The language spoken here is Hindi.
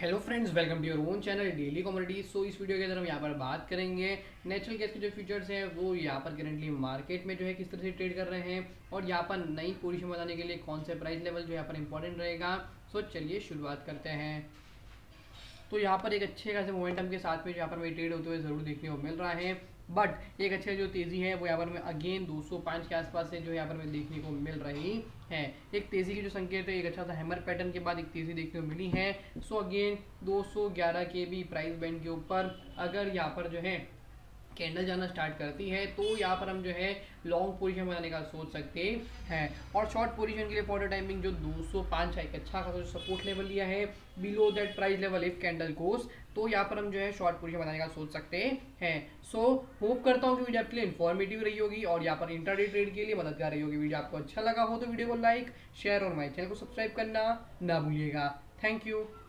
Hello friends, welcome to your own channel daily commodities. So इस वीडियो के अंदर हम यहाँ पर बात करेंगे नेचुरल गैस के जो फ्यूचर्स हैं वो यहाँ पर करेंटली मार्केट में जो है किस तरह से ट्रेड कर रहे हैं और यहाँ पर नई पोजीशन बनाने के लिए कौन से प्राइस लेवल जो यहाँ पर इंपॉर्टेंट रहेगा। सो चलिए शुरुआत करते हैं। तो यहाँ पर एक अच्छे खासे मोमेंटम के साथ में यहाँ पर हमें ट्रेड होते हुए ज़रूर देखने को मिल रहा है, बट एक अच्छी जो तेज़ी है वो यहाँ पर हमें अगेन 205 के आसपास से जो यहाँ पर हमें देखने को मिल रही है। एक तेज़ी की जो संकेत है, एक अच्छा सा हैमर पैटर्न के बाद एक तेज़ी देखने को मिली है। सो अगेन 211 के भी प्राइस बैंड के ऊपर अगर यहाँ पर जो है कैंडल जाना स्टार्ट करती है तो यहाँ पर हम जो है लॉन्ग पोजीशन बनाने का सोच सकते हैं। और शॉर्ट पोजीशन के लिए फॉर द टाइमिंग जो 205 है एक अच्छा खासा जो सपोर्ट लेवल लिया है below that price level if candle goes, तो यहाँ पर हम जो है शॉर्ट पोजीशन बनाने का सोच सकते हैं। सो होप करता हूँ कि वीडियो आपके लिए इन्फॉर्मेटिव रही होगी और यहाँ पर इंट्राडे ट्रेड के लिए मददगार रही होगी। वीडियो आपको अच्छा लगा हो तो वीडियो को लाइक शेयर और हमारे चैनल को सब्सक्राइब करना ना भूलिएगा। Thank you.